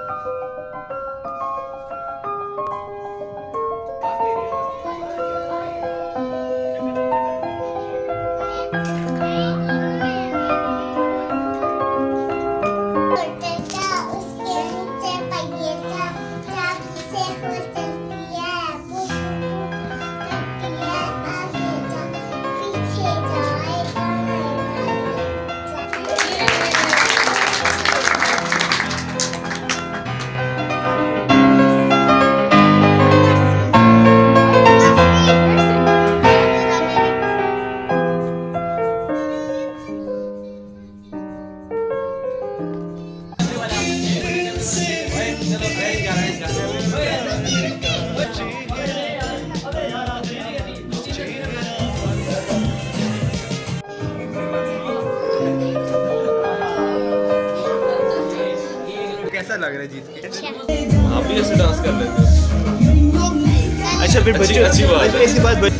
कैसा लग रहा है जीत के? आप भी ऐसे डांस कर लेते हो? अच्छा फिर बच्चे अच्छी बात है। ऐसी बात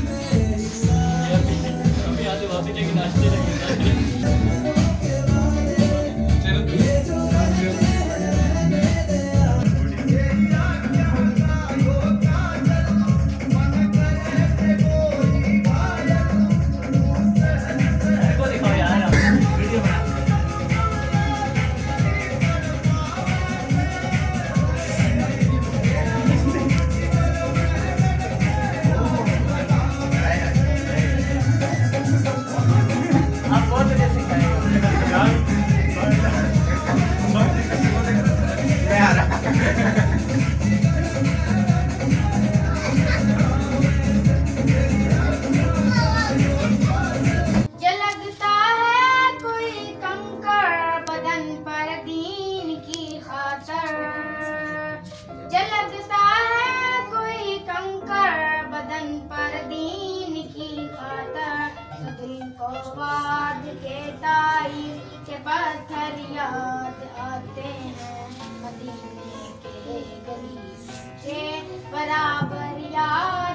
के तारीफ के पत्थर याद आते हैं, मदीने के गली के बराबर याद